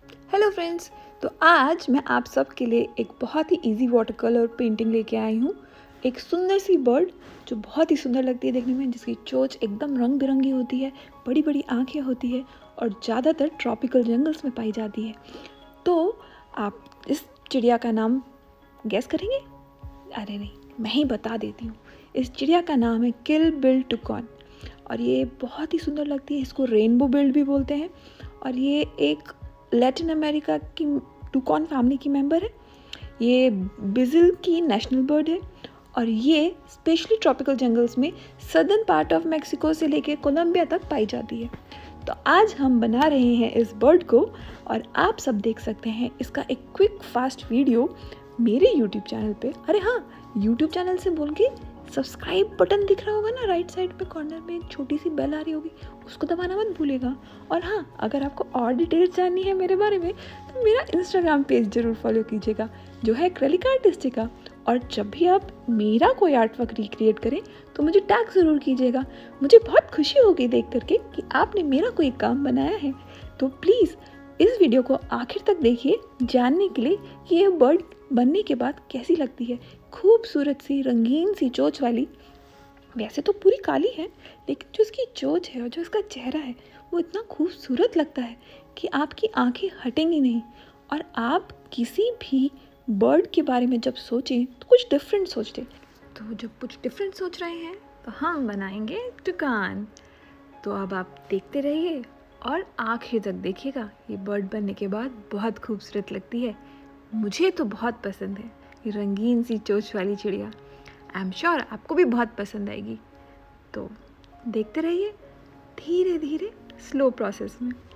Hello friends, तो आज मैं आप सब के लिए एक बहुत ही इजी वाटर कलर पेंटिंग लेके आई हूँ। एक सुंदर सी बर्ड जो बहुत ही सुंदर लगती है देखने में, जिसकी चोंच एकदम रंग बिरंगी होती है, बड़ी बड़ी आंखें होती है और ज़्यादातर ट्रॉपिकल जंगल्स में पाई जाती है। तो आप इस चिड़िया का नाम गैस करेंगे? अरे नहीं, मैं ही बता देती हूँ। इस चिड़िया का नाम है किल बिल टुकॉन और ये बहुत ही सुंदर लगती है। इसको रेनबो बिल्ड भी बोलते हैं और ये एक लैटिन अमेरिका की टुकॉन फैमिली की मेंबर है। ये ब्राज़ील की नेशनल बर्ड है और ये स्पेशली ट्रॉपिकल जंगल्स में सदर्न पार्ट ऑफ मेक्सिको से लेकर कोलंबिया तक पाई जाती है। तो आज हम बना रहे हैं इस बर्ड को और आप सब देख सकते हैं इसका एक क्विक फास्ट वीडियो मेरे यूट्यूब चैनल पे। अरे हाँ, यूट्यूब चैनल से बोल के सब्सक्राइब बटन दिख रहा होगा ना, राइट साइड पे कॉर्नर में एक छोटी सी बेल आ रही होगी, उसको दबाना मत भूलिएगा। और हाँ, अगर आपको और डिटेल्स जाननी है मेरे बारे में तो मेरा इंस्टाग्राम पेज जरूर फॉलो कीजिएगा जो है एक्रेलिक आर्टिस्टिका। और जब भी आप मेरा कोई आर्ट वर्क रिक्रिएट करें तो मुझे टैग ज़रूर कीजिएगा। मुझे बहुत खुशी होगी देख करके कि आपने मेरा कोई काम बनाया है। तो प्लीज़ इस वीडियो को आखिर तक देखिए जानने के लिए कि यह बर्ड बनने के बाद कैसी लगती है। खूबसूरत सी रंगीन सी चोंच वाली, वैसे तो पूरी काली है लेकिन जो इसकी चोंच है और जो इसका चेहरा है वो इतना खूबसूरत लगता है कि आपकी आंखें हटेंगी नहीं। और आप किसी भी बर्ड के बारे में जब सोचें तो कुछ डिफरेंट सोचते, तो जब कुछ डिफरेंट सोच रहे हैं तो हम बनाएंगे टुकान। तो अब आप देखते रहिए और आखिर तक देखिएगा। ये बर्ड बनने के बाद बहुत खूबसूरत लगती है, मुझे तो बहुत पसंद है ये रंगीन सी चोंच वाली चिड़िया। आई एम श्योर आपको भी बहुत पसंद आएगी। तो देखते रहिए धीरे धीरे स्लो प्रोसेस में।